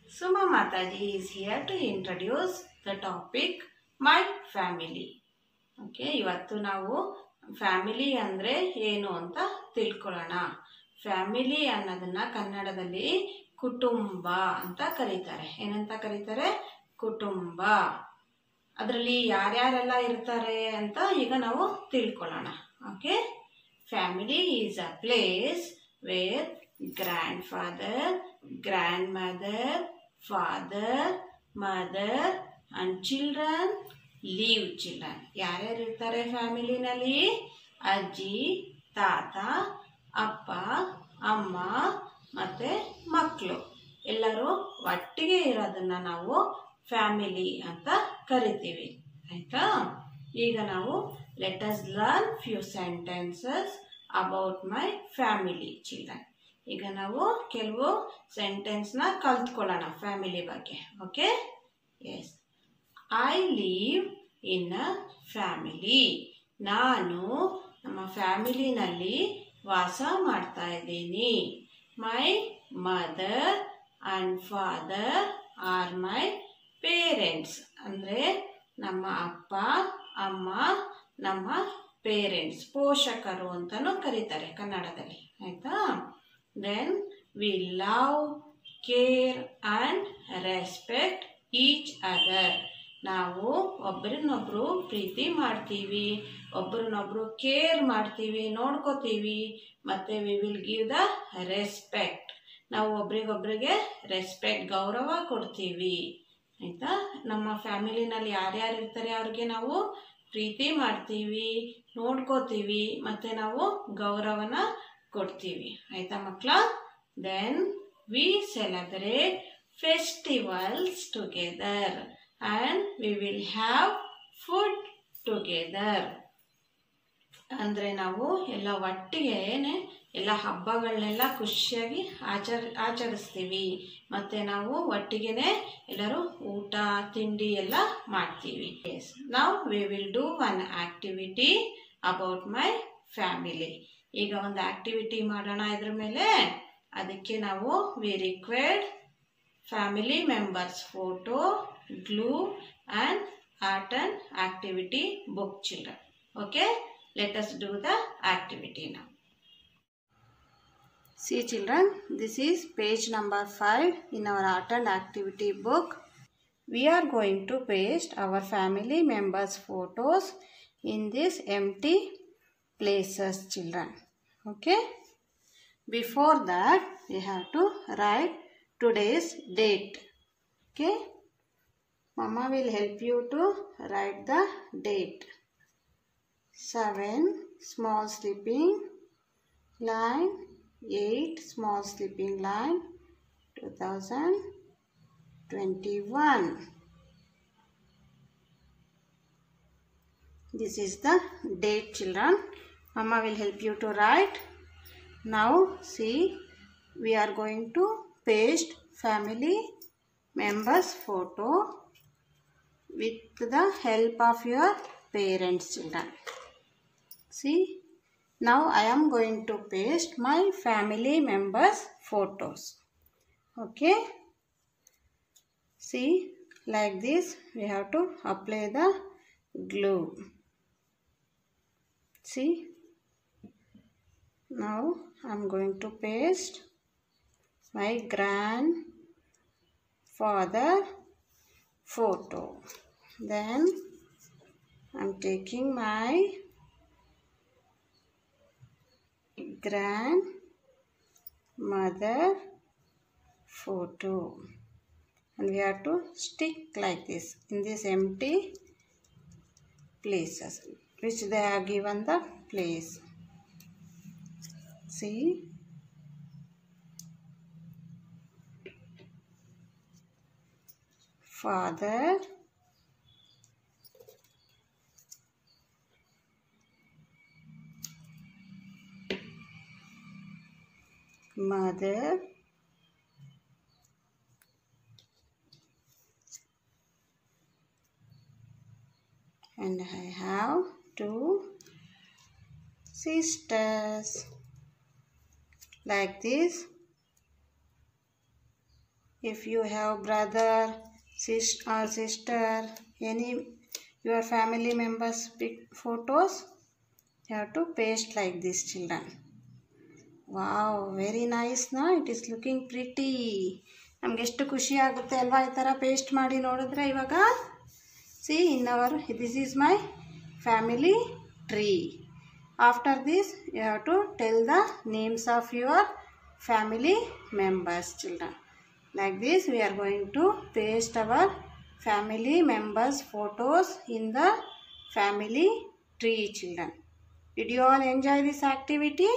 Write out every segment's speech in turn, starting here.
Suma Mataji is here to introduce the topic My Family. Okay, ಇವತ್ತು ನಾವು family ಅಂದರೆ ಏನು ಅಂತ ತಿಳ್ಕೊಳ್ಳೋಣ. ಫ್ಯಾಮಿಲಿ ಅನ್ನೋದನ್ನ ಕನ್ನಡದಲ್ಲಿ ಕುಟುಂಬ ಅಂತ ಕರೀತಾರೆ. ಏನಂತ ಕರೀತಾರೆ? ಕುಟುಂಬ. ಅದರಲ್ಲಿ ಯಾರ್ಯಾರೆಲ್ಲ ಇರ್ತಾರೆ ಅಂತ ಈಗ ನಾವು ತಿಳ್ಕೊಳ್ಳೋಣ. Okay, family is a place where grandfather, grandmother, father, mother and children live. children ಯಾರ್ಯಾರು ಇರ್ತಾರೆ ಫ್ಯಾಮಿಲಿನಲ್ಲಿ? ಅಜ್ಜಿ, ತಾತ, ಅಪ್ಪ, ಅಮ್ಮ ಮತ್ತೆ ಮಕ್ಕಳು ಎಲ್ಲರೂ ಒಟ್ಟಿಗೆ ಇರೋದನ್ನ ನಾವು ಫ್ಯಾಮಿಲಿ ಅಂತ ಕರಿತೀವಿ. ಆಯ್ತಾ? ಈಗ ನಾವು let us learn few sentences about my family children. ಈಗ ನಾವು ಕೆಲವು ಸೆಂಟೆನ್ಸ್ನ ಕಲ್ತ್ಕೊಳ್ಳೋಣ ಫ್ಯಾಮಿಲಿ ಬಗ್ಗೆ. Okay, yes. I live in a family. ನಾನು ನಮ್ಮ ಫ್ಯಾಮಿಲಿನಲ್ಲಿ ವಾಸ ಮಾಡ್ತಾ ಇದ್ದೀನಿ. My mother and father are my parents. ಅಂದರೆ ನಮ್ಮ ಅಪ್ಪ ಅಮ್ಮ ನಮ್ಮ ಪೇರೆಂಟ್ಸ್, ಪೋಷಕರು ಅಂತಲೂ ಕರೀತಾರೆ ಕನ್ನಡದಲ್ಲಿ. ಆಯಿತಾ? Then we love, care and respect each other. ನಾವು ಒಬ್ಬರನ್ನೊಬ್ಬರು ಪ್ರೀತಿ ಮಾಡ್ತೀವಿ, ಒಬ್ಬರನ್ನೊಬ್ಬರು ಕೇರ್ ಮಾಡ್ತೀವಿ, ನೋಡ್ಕೋತೀವಿ, ಮತ್ತು we will give the respect. ನಾವು ಒಬ್ರಿಗೊಬ್ರಿಗೆ ರೆಸ್ಪೆಕ್ಟ್, ಗೌರವ ಕೊಡ್ತೀವಿ. ಆಯಿತಾ? ನಮ್ಮ ಫ್ಯಾಮಿಲಿನಲ್ಲಿ ಯಾರ್ಯಾರು ಇರ್ತಾರೆ ಅವ್ರಿಗೆ ನಾವು ಪ್ರೀತಿ ಮಾಡ್ತೀವಿ, ನೋಡ್ಕೋತೀವಿ, ಮತ್ತು ನಾವು ಗೌರವನ ಕೊಡ್ತೀವಿ. ಆಯಿತಾ ಮಕ್ಕಳ? Then we celebrate festivals together and we will have food together. ಅಂದರೆ ನಾವು ಎಲ್ಲ ಒಟ್ಟಿಗೆ ಎಲ್ಲ ಹಬ್ಬಗಳನ್ನೆಲ್ಲ ಖುಷಿಯಾಗಿ ಆಚರಿಸ್ತೀವಿ, ಮತ್ತು ನಾವು ಒಟ್ಟಿಗೆ ಎಲ್ಲರೂ ಊಟ ತಿಂಡಿ ಎಲ್ಲ ಮಾಡ್ತೀವಿ. Yes, now we will do one activity about my family. ಈಗ ಒಂದು ಆ್ಯಕ್ಟಿವಿಟಿ ಮಾಡೋಣ ಇದ್ರ ಮೇಲೆ. ಅದಕ್ಕೆ ನಾವು we required family members photo, glue and art and activity book children. Okay, let us do the activity now. See children, this is page number 5 in our art and activity book. We are going to paste our family members photos in this empty places children. Okay, before that we have to write today's date. Okay, mama will help you to write the date. 7 small sleeping line, 8 small sleeping line, 2021. This is the date children. Mama will help you to write. Now see, we are going to paste family members photo with the help of your parents children. See, now I am going to paste my family members photos. Okay, see, like this we have to apply the glue. See, now I am going to paste my grandfather photo. Then I am taking my grandmother photo and we have to stick like this in these empty places which they have given the place. See, father, mother, and I have 2 sisters. Like this If you have brother, sister, any your family members' photos, you have to paste like this, children. Wow, very nice, no? It is looking pretty. ನಮ್ಗೆ ಎಷ್ಟು ಖುಷಿ ಆಗುತ್ತೆ ಅಲ್ವಾ ಈ ಥರ paste ಮಾಡಿ ನೋಡಿದ್ರೆ ಇವಾಗ. See, this is my family tree. After this, you have to tell the names of your family members, children. Like this, we are going to paste our family members' photos in the family tree, children. Did you all enjoy this activity?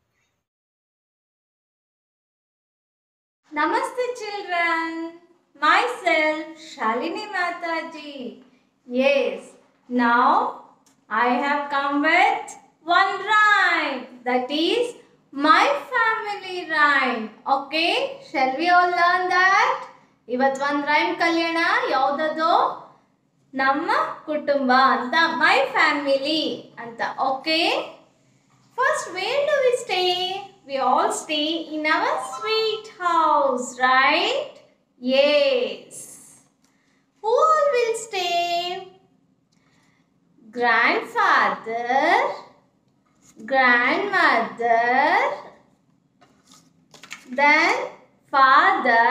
Namaste children, myself Shalini Mataji. Yes, now I have come with one rhyme, that is my family rhyme. Okay, shall we all learn that? Ivat one rhyme kalyana yaudado namma kutumba anta, my family anta. Okay, first where do we stay? We all stay in our sweet house, right? Yes. Who all will stay? Grandfather, grandmother, then father,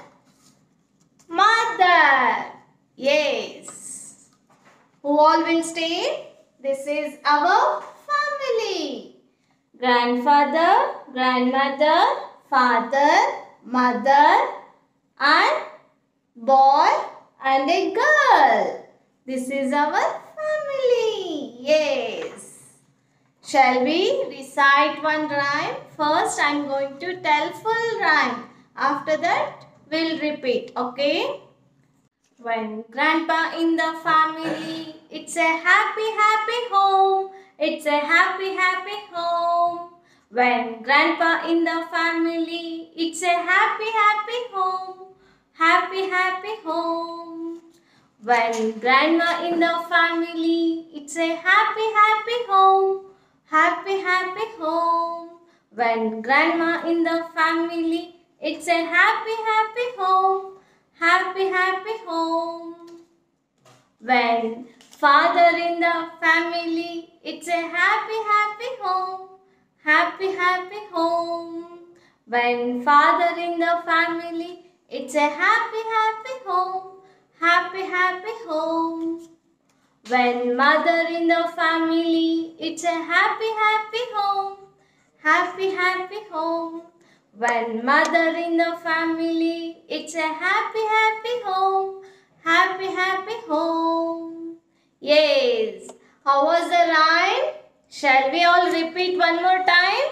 mother. Yes. Who all will stay? This is our family. Grandfather, grandmother, father, mother, and boy and a girl. This is our family. Yes. Shall we recite one rhyme? First, I am going to tell full rhyme. After that, we'll repeat. Okay? When grandpa in the family, it's a happy, happy home. It's a happy, happy home. When grandpa in the family, it's a happy, happy home. Happy, happy home. When grandma in the family, it's a happy, happy home. Happy, happy home. When grandma in the family, it's a happy, happy home. Happy, happy home. When father in the family, it's a happy, happy home. Happy, happy home. When father in the family, it's a happy, happy home. Happy, happy home. When mother in the family, it's a happy, happy home. Happy, happy home. When mother in the family, it's a happy, happy home. Happy, happy home. Yes. How was the rhyme? Shall we all repeat one more time?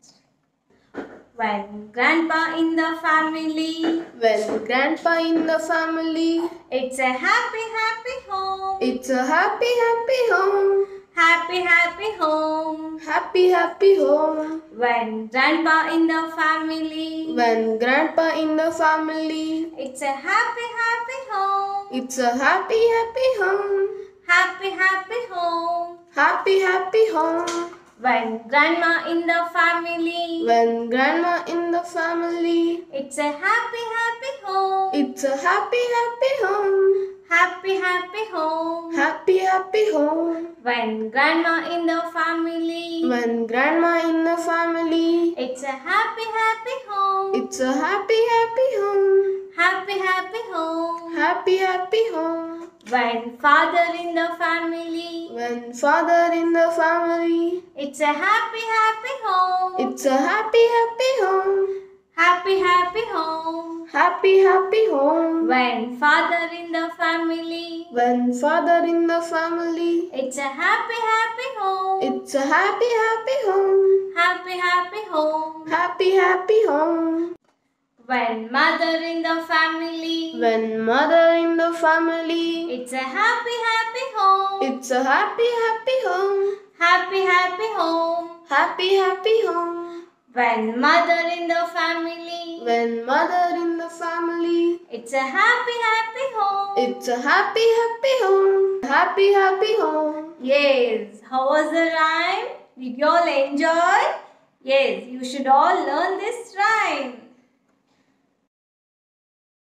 When grandpa in the family, When grandpa in the family, it's a happy, happy home. it's a happy, happy home. Happy, happy home. Happy, happy home. When grandpa in the family, When grandpa in the family, it's a happy, happy home. it's a happy, happy home. Happy, happy home. Happy, happy home. When grandma in the family, When grandma in the family, it's a happy, happy home. it's a happy, happy home. Happy, happy home. Happy, happy home. When grandma in the family, When grandma in the family, it's a happy, happy home. it's a happy, happy home. Happy, happy home. Happy, happy home. When father in the family, When father in the family, it's a happy, happy home. it's a happy, happy home. Happy, happy home. Happy, happy home. When father in the family, When father in the family, it's a happy, happy home. it's a happy, happy home. Happy, happy home. Happy, happy home. When mother in the family, When mother in the family, it's a happy, happy home. it's a happy, happy home. Happy, happy home. Happy, happy home. When mother in the family, When mother in the family, it's a happy, happy home. it's a happy, happy home. Happy, happy home. Yes. How was the rhyme? Did you all enjoy? Yes, you should all learn this rhyme.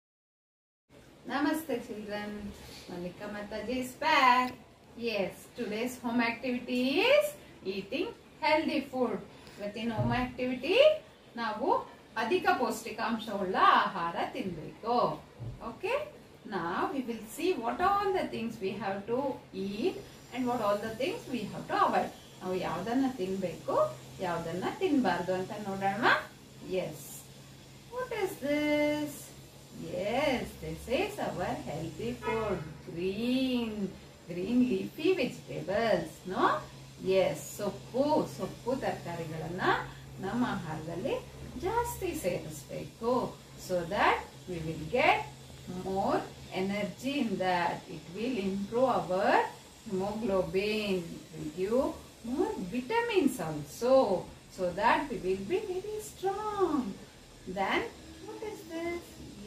Namaste children. Malika Mataji is back. Yes, today's home activity is eating healthy food. Within home activity, ನಾವು ಅಧಿಕ ಪೌಷ್ಟಿಕಾಂಶವುಳ್ಳ ಆಹಾರ ತಿನ್ನಬೇಕು. Okay? Now we will see what all the things we have to eat and what all the things we have to avoid. ನಾವು ಯಾವುದನ್ನ ತಿನ್ನಬೇಕು, ಯಾವುದನ್ನ ತಿನ್ನಬಾರದು ಅಂತ ನೋಡೋಣ. Yes. What is this? Yes, this is our healthy food. Green leafy vegetables. No? Yes, ಸೊಪ್ಪು ತರಕಾರಿಗಳನ್ನ ನಮ್ಮ ಆಹಾರದಲ್ಲಿ ಜಾಸ್ತಿ ಸೇರಿಸಬೇಕು. So that we will get more energy in that. It will improve our hemoglobin. It will give more vitamins also. So that we will be very strong. Then what is this?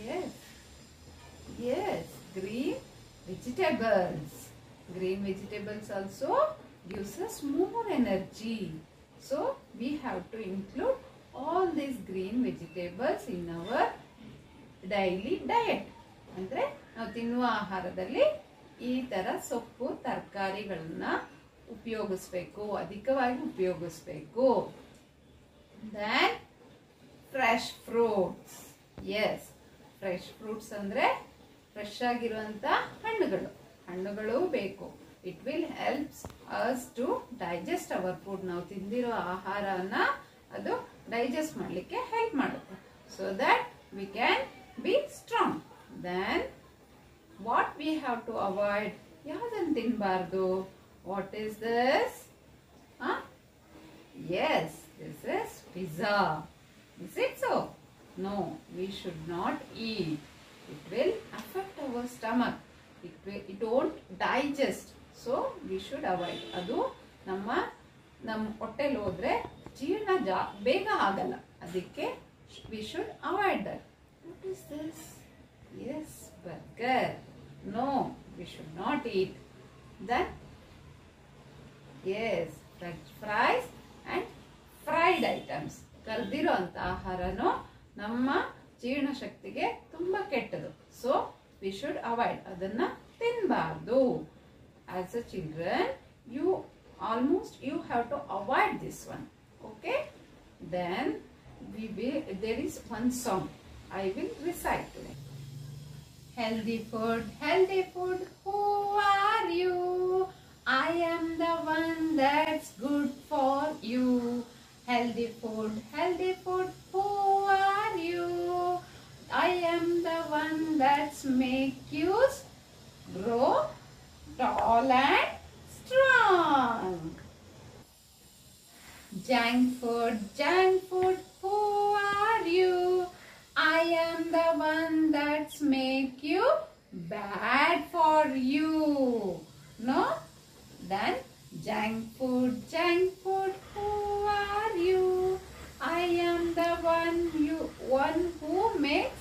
Yes, green vegetables. Green vegetables also gives us more energy. So we have to include all these green vegetables in our daily diet. ಅಂದ್ರೆ ನಾವು ತಿನ್ನುವ ಆಹಾರದಲ್ಲಿ ಈ ತರ ಸೊಪ್ಪು ತರಕಾರಿಗಳನ್ನ ಉಪಯೋಗಿಸಬೇಕು, ಅಧಿಕವಾಗಿ ಉಪಯೋಗಿಸಬೇಕು. Then fresh fruits. Yes, fresh fruits ಅಂದ್ರೆ ಫ್ರೆಶ್ ಆಗಿರುವಂತ ಹಣ್ಣುಗಳು ಬೇಕು. It will helps us to digest our food. ನಾವು ತಿಂದಿರೋ ಆಹಾರವನ್ನ ಅದು ಡೈಜೆಸ್ಟ್ ಮಾಡಲಿಕ್ಕೆ ಹೆಲ್ಪ್ ಮಾಡುತ್ತೆ. So that we can be strong. Then what we have to avoid, ಯಾವುದನ್ನು ತಿನ್ನಬಾರ್ದು? What is this? Yes, this is pizza. Is it so? No, we should not eat. It will affect our stomach. It won't digest. So we should avoid. ಅದು ನಮ್ಮ ಹೊಟ್ಟೆಲಿ ಹೋದ್ರೆ ಜೀರ್ಣ ಬೇಗ ಆಗಲ್ಲ. ಅದಕ್ಕೆ we should avoid that. What is this? Yes, burger. No, we should not eat. Then yes, French fries and fried items. ಕರ್ದಿರೋ ಅಂತ ಆಹಾರನು ನಮ್ಮ ಜೀರ್ಣ ಶಕ್ತಿಗೆ ತುಂಬಾ ಕೆಟ್ಟದು. So we should avoid. ಅದನ್ನ ತಿನ್ನಬಾರ್ದು. As a children you have to avoid this one. Okay? Then there is one song I will recite today. Healthy food, who are you? I am the one that's good for you. Healthy food, who are you? I am the one that's make you grow tall and strong. Junk food, who are you? I am the one that's make you bad for you. No? Then junk food, who are you? I am the one who makes